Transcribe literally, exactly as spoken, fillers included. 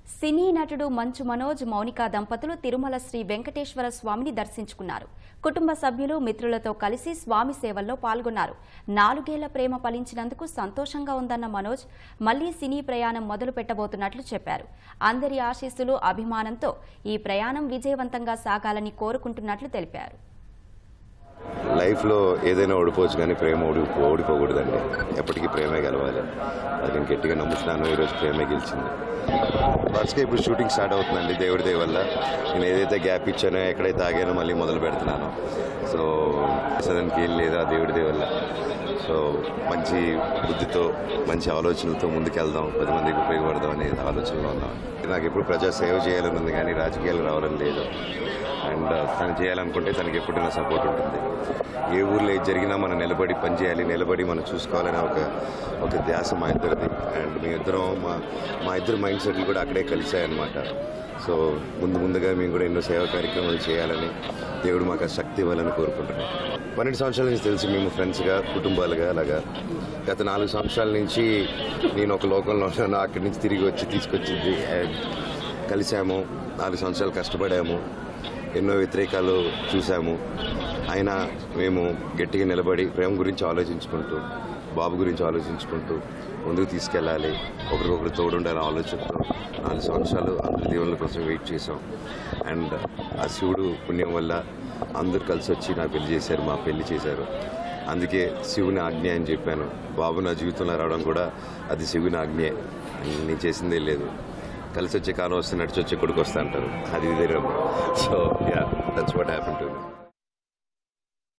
సినీ నటుడు మంచు మనోజ్ మౌనికా దంపతులు తిరుమల శ్రీ వెంకటేశ్వర స్వామిని దర్శించుకున్నారు. కుటుంబ సభ్యులు మిత్రులతో కలిసి స్వామి సేవల్లో పాల్గొన్నారు. నాలుగేళ్ల ప్రేమ ఫలించినందుకు సంతోషంగా ఉందన్న మనోజ్ మళ్లీ సినీ ప్రయాణం మొదలు పెట్టబోతున్నట్లు చెప్పారు. అందరి ఆశీస్సులు అభిమానంతో ఈ ప్రయాణం విజయవంతంగా సాగాలని కోరుకుంటున్నట్లు తెలిపారు. లైఫ్లో ఏదైనా ఓడిపోవచ్చు కానీ ప్రేమ ఓడి ఓడిపోకూడదండి. ఎప్పటికీ ప్రేమే గెలవాలి. అది నేను గట్టిగా నమ్ముతున్నాను. ఈరోజు ప్రేమే గెలిచింది. ఫస్ట్గా ఇప్పుడు షూటింగ్ స్టార్ట్ అవుతుందండి. దేవుడి దయ వల్ల నేను ఏదైతే గ్యాప్ ఇచ్చానో ఎక్కడైతే ఆగానో మళ్ళీ మొదలు పెడుతున్నాను. సో దానికి ఏం లేదు, ఆ దేవుడి దయ వల్ల. సో మంచి బుద్ధితో మంచి ఆలోచనలతో ముందుకెళ్దాం, పది మందికి ఉపయోగపడదాం అనే ఆలోచనలో ఉన్నాం. నాకు ఎప్పుడు ప్రజా సేవ చేయాలని ఉంది కానీ రాజకీయాలు రావాలని లేదు. అండ్ తను చేయాలనుకుంటే తనకి ఎప్పుడు నా సపోర్ట్ ఉంటుంది. ఏ ఊర్లో ఏది జరిగినా మనం నిలబడి పనిచేయాలి, నిలబడి మనం చూసుకోవాలనే ఒక ఒక ధ్యాస మా ఇద్దరిది. అండ్ మీ ఇద్దరం మా మా ఇద్దరు మైండ్ సెట్లు కూడా అక్కడే కలిసాయన్నమాట. సో ముందు ముందుగా మేము కూడా ఎన్నో సేవా కార్యక్రమాలు చేయాలని దేవుడు మాకు శక్తి ఇవ్వాలని కోరుకుంటున్నాం. పన్నెండు సంవత్సరాల నుంచి తెలిసి మేము ఫ్రెండ్స్గా కుటుంబాలుగా అలాగా గత నాలుగు సంవత్సరాల నుంచి నేను ఒక లోకంలో ఉన్నాను. అక్కడి నుంచి తిరిగి వచ్చి తీసుకొచ్చింది అండ్ కలిసాము. నాలుగు సంవత్సరాలు కష్టపడాము, ఎన్నో వ్యతిరేకాలు చూసాము. అయినా మేము గట్టిగా నిలబడి ప్రేమ గురించి ఆలోచించుకుంటూ, బాబు గురించి ఆలోచించుకుంటూ ముందుకు తీసుకెళ్ళాలి, ఒకరికొకరు తోడుండాలని ఆలోచనతో నాలుగు సంవత్సరాలు అందరి దేవుళ్ళ కోసం వెయిట్ చేసాం. అండ్ ఆ శివుడు పుణ్యం వల్ల అందరూ కలిసి వచ్చి నా పెళ్లి చేశారు, మా పెళ్లి చేశారు. అందుకే శివుని ఆజ్ఞ అని చెప్పాను. బాబు నా జీవితంలో రావడం కూడా అది శివుని ఆజ్ఞే, నేను చేసిందే లేదు. కలిసి వచ్చే కాలం వస్తే నడిచి వచ్చే కొడుకు వస్తా అంటారు, అది ఇదే. So ya, that's what happen to me.